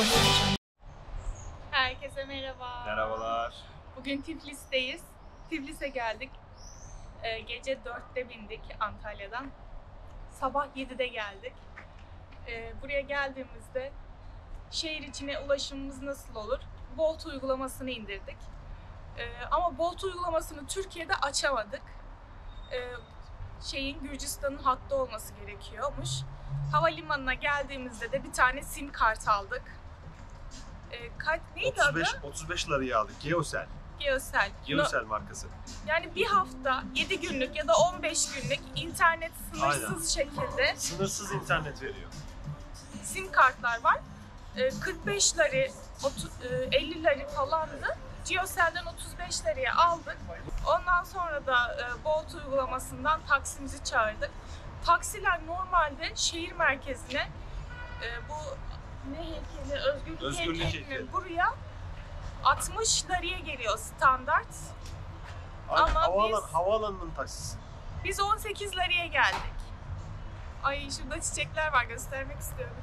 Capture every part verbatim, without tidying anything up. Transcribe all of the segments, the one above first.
Herkese merhaba. Merhabalar. Bugün Tiflis'teyiz. Tiflis'e geldik. Ee, gece dörtte bindik Antalya'dan. Sabah yedide geldik. Ee, buraya geldiğimizde şehir içine ulaşımımız nasıl olur? Bolt uygulamasını indirdik. Ee, ama Bolt uygulamasını Türkiye'de açamadık. Ee, şeyin Gürcistan'ın hattı olması gerekiyormuş. Havalimanına geldiğimizde de bir tane sim kart aldık. Ee, kaç, neydi otuz beş, adı? otuz beş liraya aldık. Geosel. Geosel. Geosel markası. Yani bir hafta yedi günlük ya da on beş günlük internet sınırsız Aynen. şekilde Sınırsız internet veriyor. sim kartlar var. Ee, kırk beş lira, elli lira falandı. Geosel'den otuz beş liraya aldık. Ondan sonra da e, Bolt uygulamasından taksimizi çağırdık. Taksiler normalde şehir merkezine e, bu ne heykeli, Özgürlük, Özgürlük heykelinin heykeli. buraya altmış liraya geliyor standart. Aynen, Ama havaalan, biz- havaalanının taksisi. Biz on sekiz liraya geldik. Ay şurada çiçekler var, göstermek istiyorum.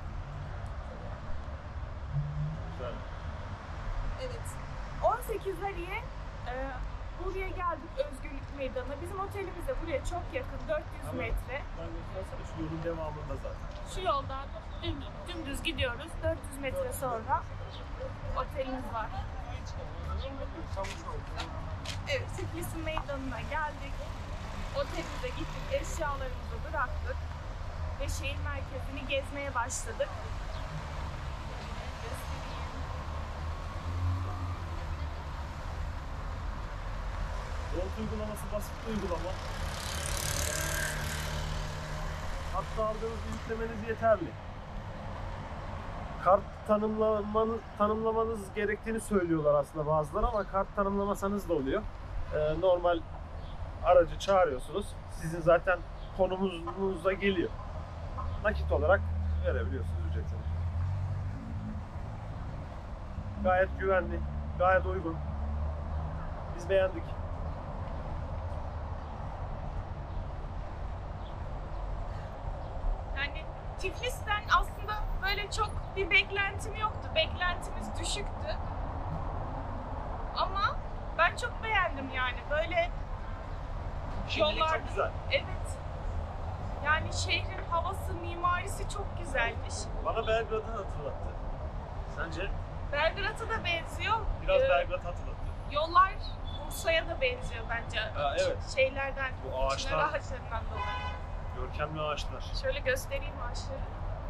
Güzel. Evet. on sekiz liraya e, buraya geldik Özgürlük Meydanı'na. Bizim otelimiz de buraya çok yakın, dört yüz Ama- metre. Ben göstersene şu yolun devamında zaten. Şu yoldan dümdüz, dümdüz gidiyoruz. dört yüz metre sonra otelimiz var. Evet, Tiflis'in meydanına geldik. Otelimize gittik, eşyalarımızı bıraktık ve şehir merkezini gezmeye başladık. Göstereyim. Bolt uygulaması basit bir uygulama. Hatta aldığınızı yüklemeniz yeterli. Kart tanımlamanız, tanımlamanız gerektiğini söylüyorlar aslında bazıları ama kart tanımlamasanız da oluyor. Ee, normal aracı çağırıyorsunuz. Sizin zaten konumunuza geliyor. Nakit olarak verebiliyorsunuz ücretini. Gayet güvenli, gayet uygun. Biz beğendik. Yani Tiflis'ten aslında böyle çok bir beklentim yoktu. Beklentimiz düşüktü. Ama ben çok beğendim yani. Böyle Şimdilik yollar, çok güzel. evet. Yani şehrin havası, mimarisi çok güzelmiş. Bana Belgrad'ı hatırlattı. Sence? Belgrad'a da benziyor. Biraz Ee, Belgrad hatırlattı. Yollar Bursa'ya da benziyor bence. Ha, evet. Şeylerden, Bu ağaçlar- çınar ağaçlarından dolayı. Görkemli ağaçlar. Şöyle göstereyim ağaçları.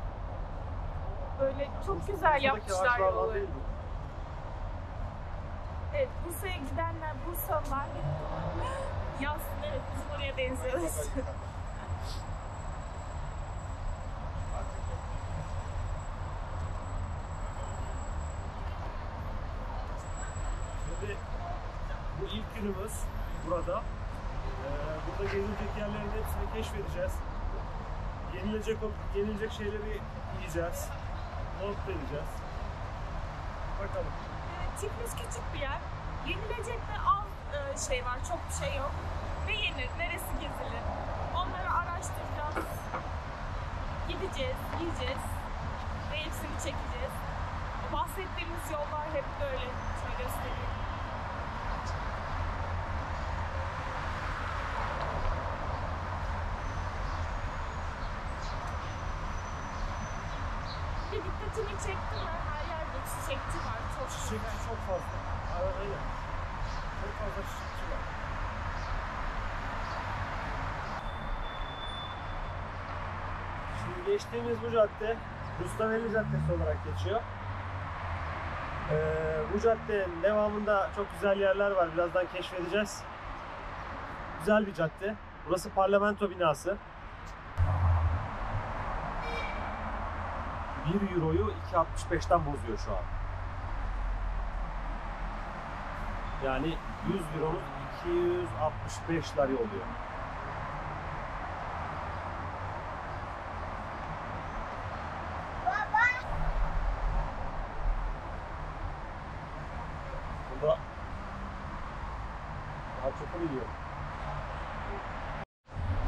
Böyle çok güzel Bursa'daki yapmışlar ağaçlardan yolu. değil bu. Evet, Bursa'ya gidenler, Bursalılar yazsın, evet biz oraya benziyoruz. Şimdi bu ilk günümüz burada. Ee, burada gezilecek yerlerin hepsini keşfedeceğiz. Yenilecek, yenilecek şeyleri yiyeceğiz. Not vereceğiz. Bakalım. Evet, Tiflis küçük bir yer. Yenilecek de az e, şey var, çok bir şey yok. Ne yenir, neresi gezilir? Onları araştıracağız. Gideceğiz, yiyeceğiz ve hepsini çekeceğiz. Bahsettiğimiz yollar hep böyle. Şöyle göstereyim. Bir dikkatini çekti mi? Her yerde çiçekçi var. Çok Çiçekçi güzel. çok fazla. Aynen. Çok fazla çiçekçi var. Şimdi geçtiğimiz bu cadde Rustavelli Caddesi olarak geçiyor. Ee, bu caddenin devamında çok güzel yerler var. Birazdan keşfedeceğiz. Güzel bir cadde. Burası parlamento binası. bir euroyu iki altmış beşten bozuyor şu an. Yani yüz euronun iki yüz altmış beş lira oluyor. Burada daha çok biliyor.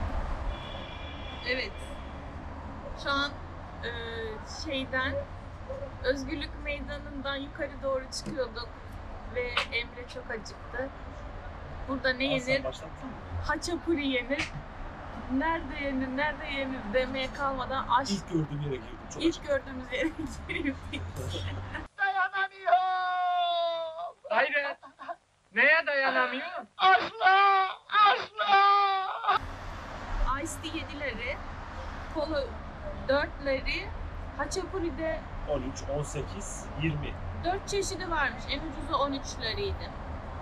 Evet. Şu an e, şeyden Özgürlük Meydanı'ndan yukarı doğru çıkıyorduk ve Emre çok acıktı. Burada ne yenir? Haçapuri yenir. Nerede yenir, nerede yenir demeye kalmadan aç. İlk gördüğüm yere girdim. Çok İlk gördüğümüz yere girdik. Dayanamıyorum. Hayır. Neye dayanamıyor? Asla, asla. Ice tea yedileri, kola dörtleri, haçapuri'de on üç, on sekiz, yirmi. dört çeşidi varmış. En ucuzu on üç liraydı.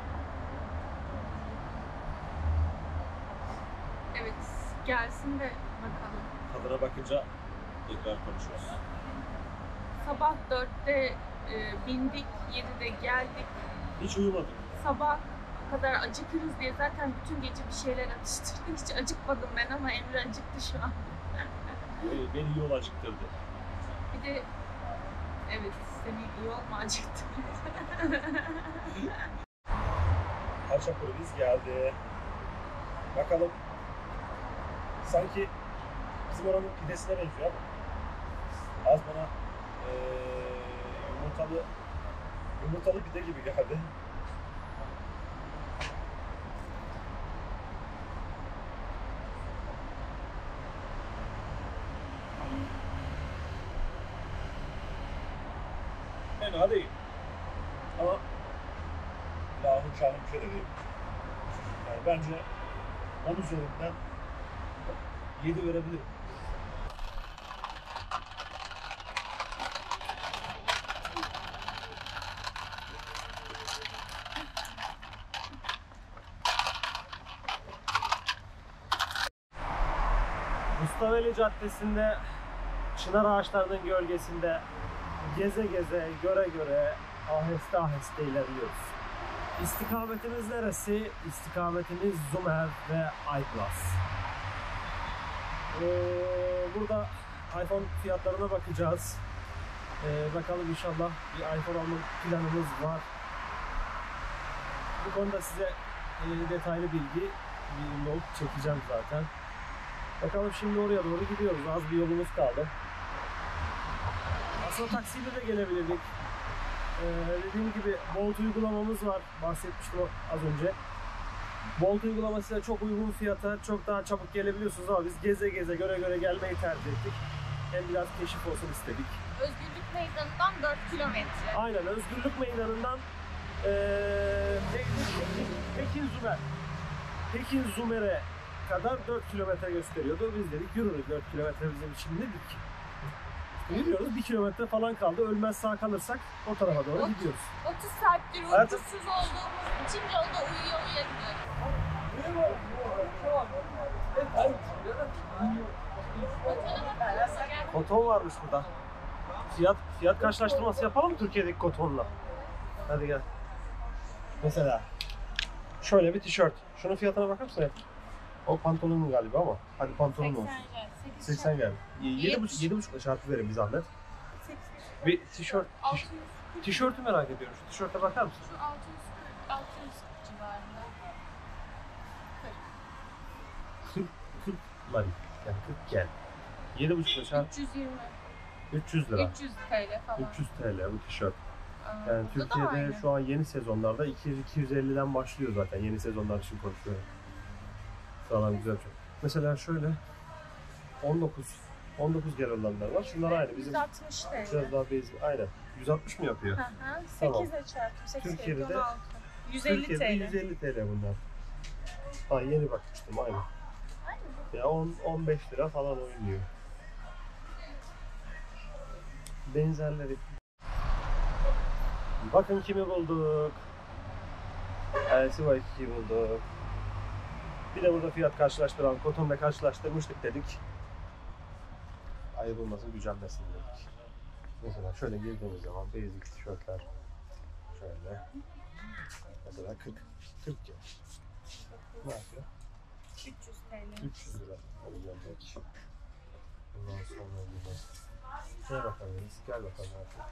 Evet, gelsin de bakalım. Tadına bakınca tekrar konuşuruz. Sabah dörtte e, bindik, yedide geldik. Hiç uyumadım. Sabah kadar acıkırız diye zaten bütün gece bir şeyler atıştırdık. Hiç acıkmadım ben ama Emre acıktı şu an. Beni, beni yol acıktırdı. Bir de evet, seni iyi olma acıktı. Haçapuri'miz geldi. Bakalım. Sanki bizim oranın pidesine benziyor ama az bana ee, yumurtalı yumurtalı pide gibi geldi. Fena değil. Ama lahmacun şahane bir şey de değil. Yani bence on üzerinden yedi verebilirim. Mustaveli Caddesi'nde çınar ağaçlarının gölgesinde geze geze, göre göre, aheste aheste ilerliyoruz. İstikametimiz neresi? İstikametimiz Zumer ve iPlus. Ee, burada iPhone fiyatlarına bakacağız. Ee, bakalım inşallah bir iPhone alma planımız var. Bu konuda size e, detaylı bilgi, bir not çekeceğim zaten. Bakalım şimdi oraya doğru gidiyoruz. Az bir yolumuz kaldı. Aslında taksiyle de gelebilirdik. Ee, dediğim gibi Bolt uygulamamız var. Bahsetmiştim az önce. Bolt uygulamasıyla çok uygun fiyata çok daha çabuk gelebiliyorsunuz ama biz geze geze göre göre gelmeyi tercih ettik. Hem biraz keşif olsun istedik. Özgürlük Meydanı'ndan dört kilometre. Aynen, Özgürlük Meydanı'ndan ee, Pekin Zumer. Pekin Zumer'e kadar dört kilometre gösteriyordu. Biz dedik yürürüz, dört kilometre bizim için dedik. Yürüyoruz, bir kilometre falan kaldı. Ölmez sağ kalırsak o tarafa doğru Ot- gidiyoruz. otuz saattir Hayatım- uykusuz olduğumuz için yolda uyuyor uyuyor gidiyoruz. Koton varmış burada. Fiyat fiyat karşılaştırması yapalım mı Türkiye'deki kotonla? Hadi gel. Mesela şöyle bir tişört. Şunun fiyatına bakar mısın? O pantolonun galiba ama. Hadi pantolon olsun. seksen gel. yedi buçuk yedi buçukla çarpı verin bir zahmet. Bir tişört. tiş- Tişörtü merak ediyorum. Şu tişörte bakar mısın? Şu altı yüz kırk, altı yüz civarında. kırk kırk lari. Yani kırk gel. yedi buçukla çarp üç yüz yirmi. üç yüz lira. üç yüz TL falan. üç yüz TL bu tişört. Aa, Yani bu da Türkiye'de aynı. şu an yeni sezonlarda iki yüz iki yüz elliden başlıyor zaten. Yeni sezonlar için konuşuyorum. Sağlam güzel çok. Mesela şöyle on dokuz on dokuz gel olanlar var. Şunlar aynı. Bizim yüz altmış TL. biraz daha basic. Aynen. yüz altmış mı yapıyor? Hı hı. Tamam. sekize çarptım. sekiz Türkiye'de kere de- on altı. yüz elli Türkiye'de TL. yüz elli TL bunlar. Ha yeni bakmıştım aynı. Ya on on beş lira falan oynuyor. Benzerleri. Bakın kimi bulduk. L C Y ikiyi bulduk. Bir de burada fiyat karşılaştıralım. Koton'la karşılaştırmıştık dedik. Ayıp olmasın, gücenmesin dedik. Mesela şöyle girdiğimiz zaman basic tişörtler şöyle. Mesela kırk kırk ya. Ne yapıyor? üç yüz TL. üç yüz lira alacağım belki. Bundan sonra burada. Şuna bakabiliriz. Gel bakalım artık.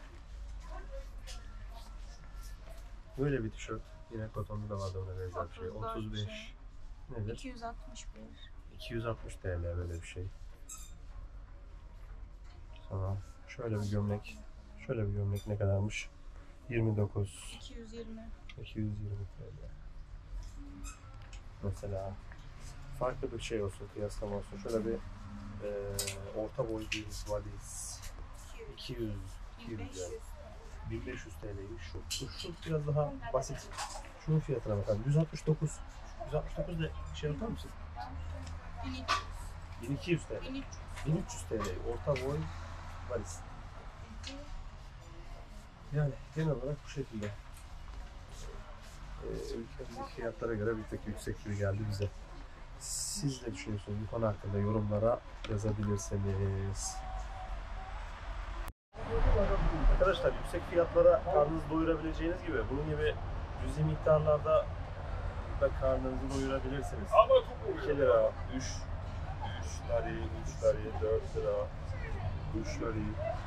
Böyle bir tişört. Yine kotonlu da vardı ona benzer bir şey. otuz dört otuz beş. şey. Nedir? iki yüz altmış bir. iki yüz altmış TL böyle bir şey. Sonra şöyle bir gömlek. Şöyle bir gömlek ne kadarmış? yirmi dokuz. iki yüz yirmi. iki yüz yirmi T L. Mesela farklı bir şey olsun, kıyaslama olsun. Şöyle bir e, orta boy bir valiz. iki yüz. iki yüz yani. bin beş yüz T L'ymiş şu. Şu, şu biraz daha basit. Şunun fiyatına bakalım. yüz altmış dokuz. yüz altmış dokuz ne? Şey yapar mısın? bin iki yüz T L. bin üç yüz T L. Orta boy valiz. Yani genel olarak bu şekilde. Ee, ülkemizdeki fiyatlara göre bir tek yüksek gibi geldi bize. Siz ne düşünüyorsunuz bu konu hakkında yorumlara yazabilirsiniz. Arkadaşlar yüksek fiyatlara karnınızı doyurabileceğiniz gibi bunun gibi cüzi miktarlarda da karnınızı doyurabilirsiniz. iki lira, üç, üç lari, üç lari, dört lira, üç lari,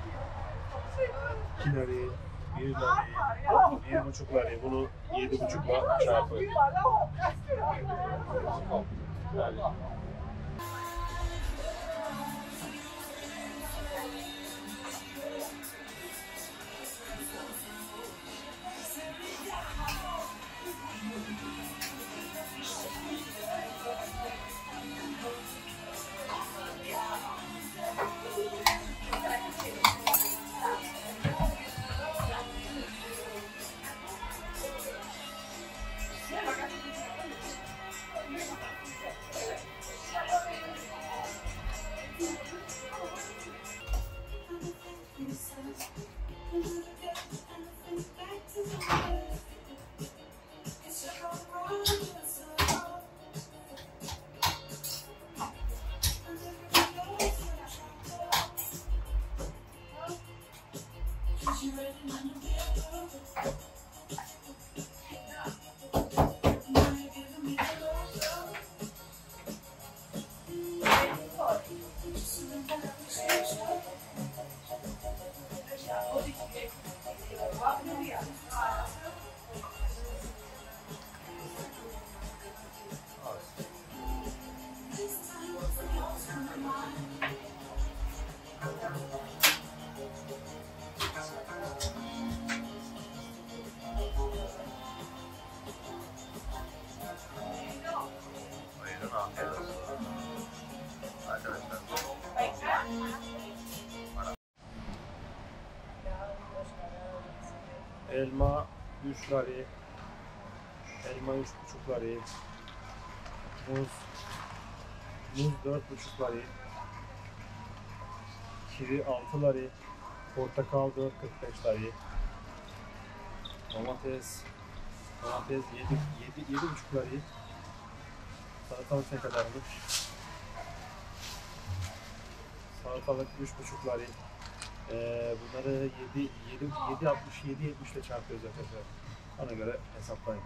iki lari, bir lari, bir buçuk lari. Bunu yedi buçukla çarpın. Yani elma üç lari, elma üç buçuk lari, muz, muz dört buçuk lari, kivi altı lari, portakal dört kırk beş lari, domates, domates yedi yedi yedi buçuk lari, salatalık ne kadarmış? Salatalık üç buçuk lari. Ee, bunları yedi yedi altmış yedi yetmiş ile çarpıyoruz arkadaşlar. Ona göre hesaplayın.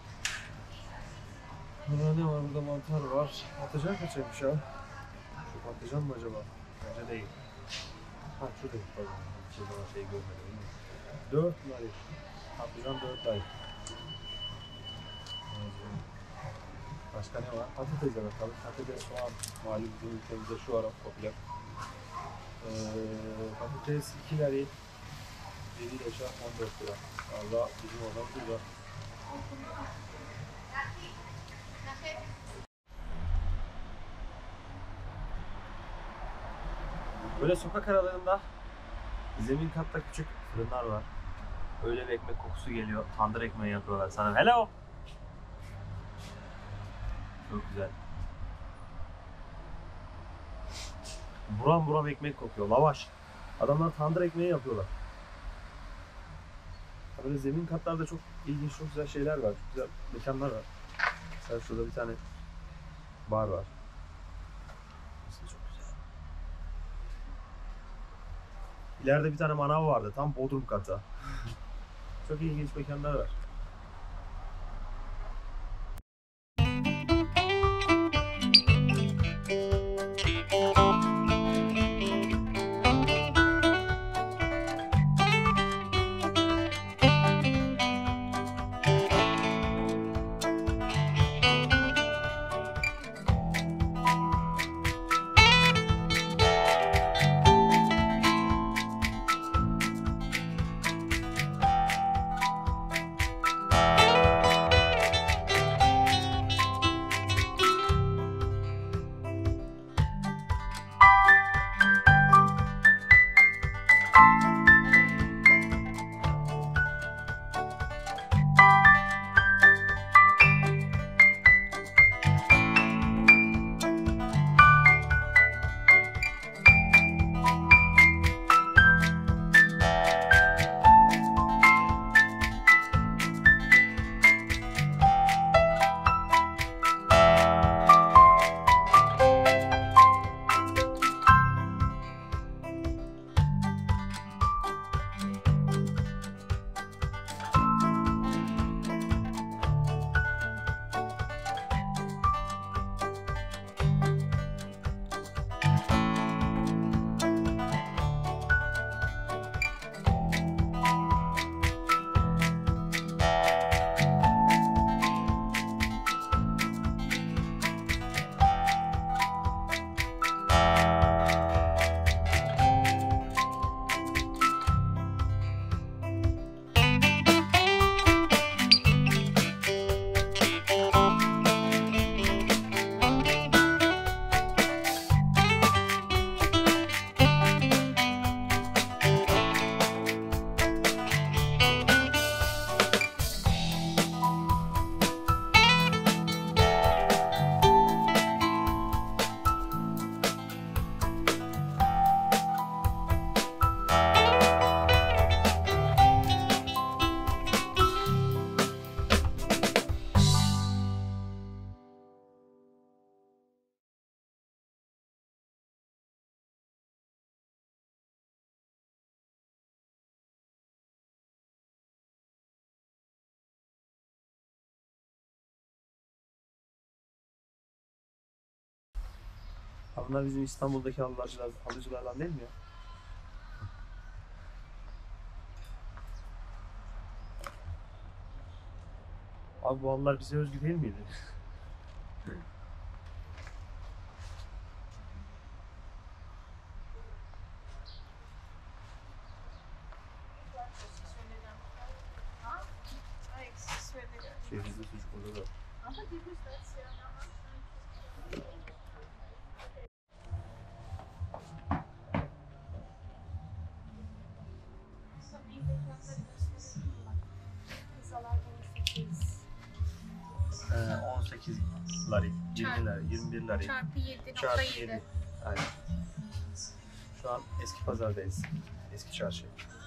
Burada ne var? Burada mantar var. Patlıcan kaçaymış ya? Şu patlıcan mı acaba? Bence değil. Ha şurada bir patlıcan. Hiç zaman şey görmedim. dört lari. Patlıcan dört lari. Başka ne var? Patates'e bakalım. Patates, soğan. Malum bizim ülkemizde şu ara popüler. Ee, patates iki lari, yedi ile on dört lira. Valla bizim oradan burada. Böyle sokak aralarında zemin katta küçük fırınlar var. Öyle bir ekmek kokusu geliyor. Tandır ekmeği yapıyorlar sana. Hello! Çok güzel. Buram buram ekmek kokuyor. Lavaş. Adamlar tandır ekmeği yapıyorlar. Böyle zemin katlarda çok ilginç, çok güzel şeyler var. Çok güzel mekanlar var. Mesela şurada bir tane bar var. Çok güzel. İleride bir tane manav vardı. Tam bodrum kata. Çok ilginç mekanlar var. Bunlar bizim İstanbul'daki halıcılar, halıcılardan değil mi ya? Abi bu halılar bize özgü değil miydi? Cevizli sucuk burada da. Ee, on sekiz lari, yirmi lari, yirmi bir lari. Çarpı yedi Çarpı nokta yedi. yedi. Aynen. Şu an eski pazardayız. Eski çarşı.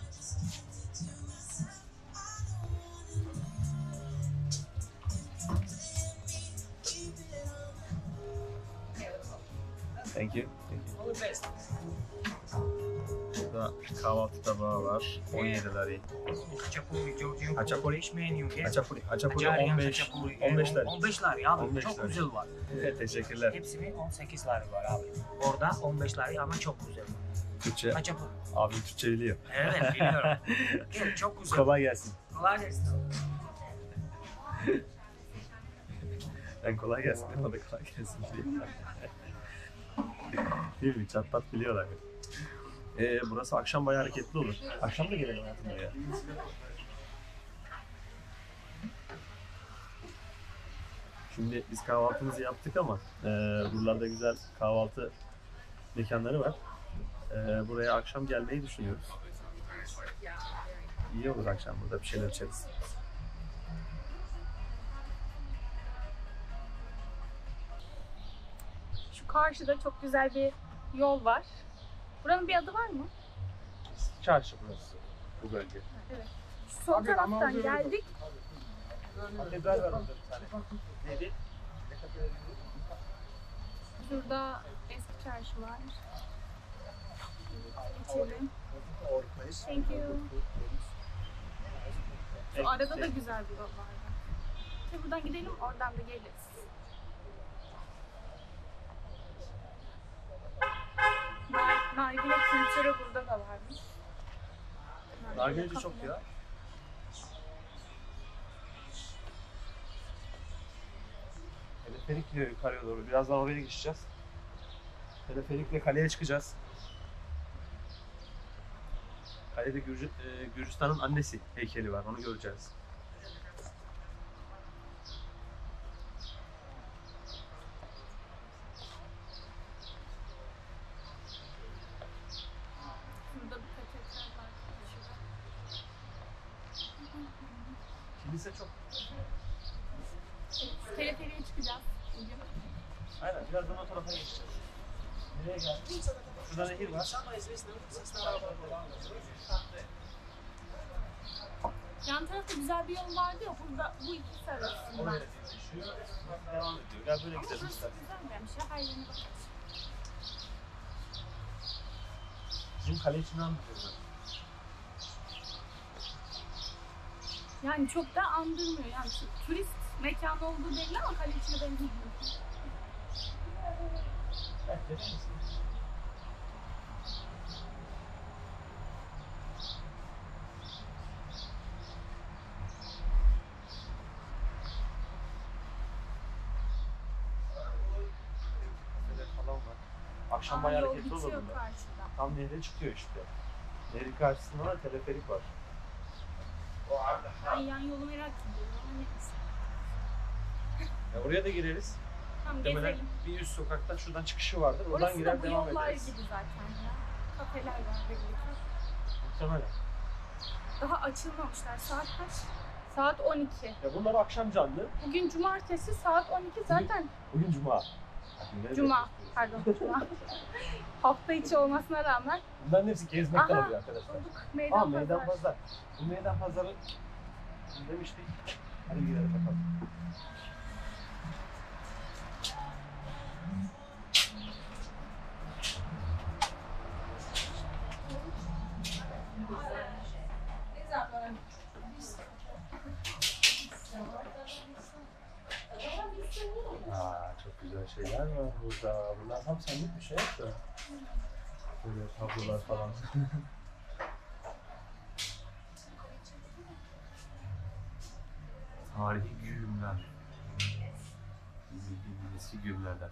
Thank you. Thank you. Burada kahvaltı tabağı var. on yedi lari. Haçapuri, Georgian Haçapuri. Polish menu. Yes. Haçapuri. Haçapuri Hacari, on beş. haçapuri. on beş lari. on beş lari abi. on beş Çok lari. güzel var. Evet, teşekkürler. Hepsinin on sekiz lari var abi. Orada on beş lari ama çok güzel. Türkçe. Haçapuri. Abim Türkçe biliyor. Evet biliyorum. Evet, çok güzel. Kolay gelsin. Kolay gelsin. Ben kolay gelsin. Ben de kolay gelsin diyeyim. Değil mi? Çatlat biliyorlar. Ee, burası akşam bayağı hareketli olur. Akşam da gelelim hayatım ya. Şimdi biz kahvaltımızı yaptık ama e, buralarda güzel kahvaltı mekanları var. E, buraya akşam gelmeyi düşünüyoruz. İyi olur akşam burada bir şeyler içeriz. Şu karşıda çok güzel bir yol var. Buranın bir adı var mı? Çarşı burası. Bu bölge. Evet. Şu sol taraftan geldik. Katedral var orada bir tane. Neydi? Şurada eski çarşı var. Geçelim. Thank you. Şu arada da güzel bir yol var. Şimdi buradan gidelim, oradan da geliriz. Nar- Nargile kültürü burada da varmış. Nargileci çok ya. Teleferik gidiyor yukarıya doğru. Birazdan oraya geçeceğiz. Teleferikle kaleye çıkacağız. Kalede Gürcü, e, Gürcistan'ın annesi heykeli var. Onu göreceğiz. Burada bir katedral var. Şurada. Kilise çok. Evet, teleferiğe çıkacağız. Bugün. Aynen. Birazdan o tarafa geçeceğiz. Nereye geldik? Şurada nehir var. Yan tarafta güzel bir yol vardı ya, burada bu ikisi arasında. Oraya geçiyor. Devam ediyor. Gel böyle Ama gidelim burası istersen. güzelmiş ya, her yerine bakarız. Bizim kale içini anlatıyorlar. Yani çok da andırmıyor. Yani tu- turist mekanı olduğu belli ama kale içine benziyor. Evet, gelir misin? Falan var. Akşam Aa, bayağı yol hareketli olur bitiyor bunlar. karşıda. Tam nehre çıkıyor işte. Nehrin karşısında da teleferik var. Ay yan yolu merak ediyorum ama neyse. Ya oraya da gireriz. Tamam Muhtemelen gezelim. bir üst sokaktan şuradan çıkışı vardır. Oradan Orası girer da bu devam yollar ederiz. gibi zaten ya. Kafeler var belli. Muhtemelen. Daha açılmamışlar. Saat kaç? Saat on iki. Ya bunlar akşam canlı. Bugün cumartesi saat on iki zaten. Bugün cuma. Günleri Cuma. bekliyoruz. Pardon cuma. Hafta içi olmasına rağmen. Bunların hepsi gezmekten Aha, oluyor arkadaşlar. bulduk. Meydan, Aa meydan pazar. pazar. Bu meydan pazarı demiştik. Hadi gidelim bakalım. Aa çok güzel şeyler var burada. Bunlar tam senlik bir şey yok da. Böyle tablolar falan. Tarihi güğümler. Bildiğimiz eski güğümlerden.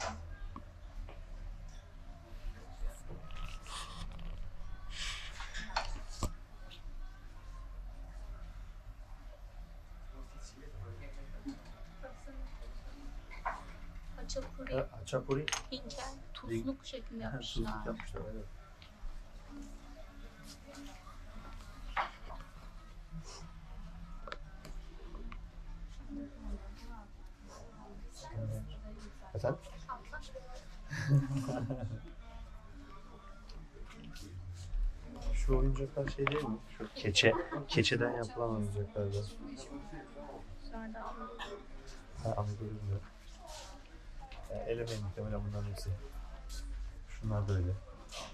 Haçapuri, Haçapuri. heykel, tuzluk şeklinde Tuzluk yapmışlar. yapmışlar, evet. Efendim? Şu oyuncaklar şey değil mi? Şu keçe, keçeden yapılan oyuncaklardan. Dışarıda Ha, anladım ya. Yani elemeyin muhtemelen bunların hepsi. Şunlar da öyle.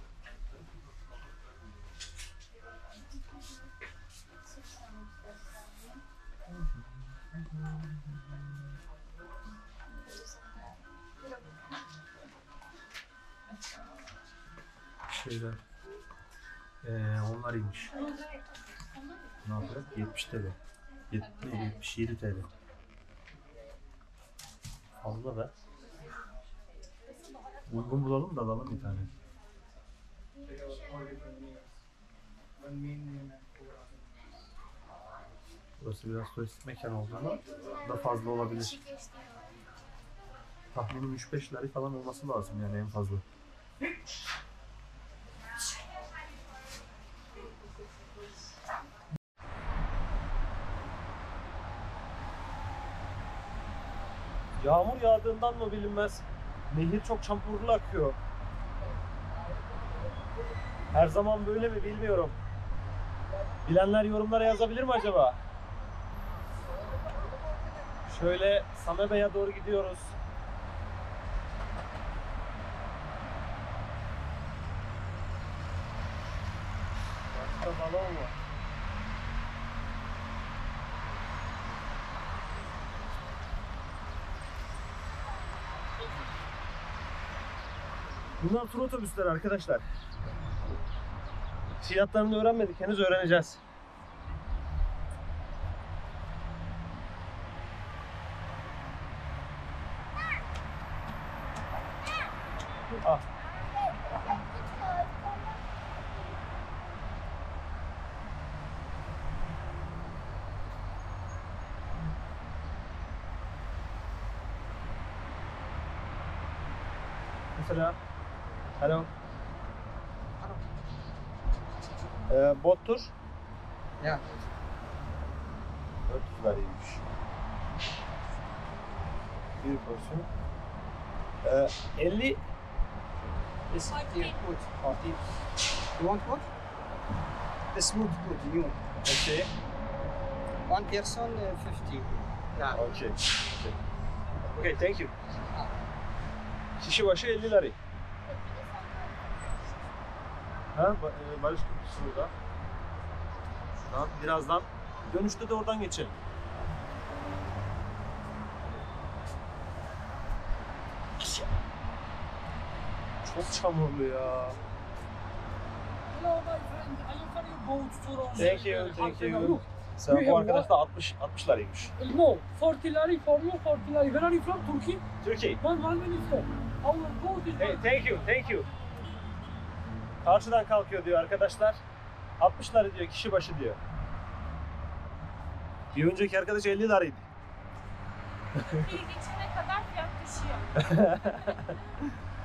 Şeyler. Ee, onlar iyiymiş. Ne yapıyor? yetmiş T L. yetmiş, yetmiş yedi T L. Fazla be. Uygun bulalım da alalım bir tane. Burası biraz turistik mekan olduğunda da fazla olabilir. Tahminim üç beş lira falan olması lazım yani en fazla. Yağmur yağdığından mı bilinmez, nehir çok çamurlu akıyor. Her zaman böyle mi bilmiyorum. Bilenler yorumlara yazabilir mi acaba? Şöyle Samebe'ye doğru gidiyoruz. Başka balon var. Bunlar tur otobüsleri arkadaşlar. Fiyatlarını öğrenmedik, henüz öğreneceğiz. Ah. Mesela hello. Ee, bot tur. Ya. dört yüz liraymış. Bir porsiyon. Ee, elli. This here, food, forty. You want what? The smooth food, new. Okay. One person, uh, fifty. Yeah. Okay. Okay. Okay, thank you. Kişi başı elli lira. Ha, ba- e, Barış Köprüsü burada. Şuradan birazdan dönüşte de oradan geçelim. Çok çamurlu ya. Hello, my friend. I offer you boat tour on Thank you, uh, thank half an you. hour. Look, Sen bu arkadaş da altmış altmış liraymış. no, forty lari for you, forty lari. Where are you from? Turkey? Türkiye. One, one minute stop. Our boat is... Hey, thank you, thank you. Karşıdan kalkıyor diyor arkadaşlar. altmış lira diyor, kişi başı diyor. Bir önceki arkadaş elli liraydı. köprüyü geçene kadar fiyat düşüyor.